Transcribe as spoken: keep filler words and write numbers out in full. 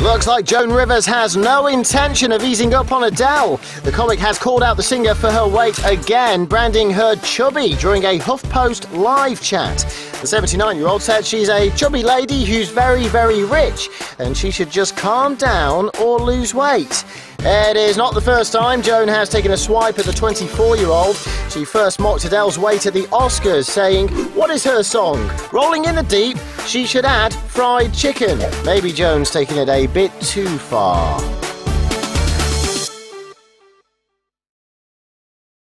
Looks like Joan Rivers has no intention of easing up on Adele. The comic has called out the singer for her weight again, branding her chubby during a HuffPost live chat. The seventy-nine-year-old said she's a chubby lady who's very, very rich, and she should just calm down or lose weight. It is not the first time Joan has taken a swipe at the twenty-four-year-old. She first mocked Adele's weight at the Oscars, saying, "What is her song? Rolling in the Deep? She should add fried chicken." Maybe Joan's taking it a bit too far.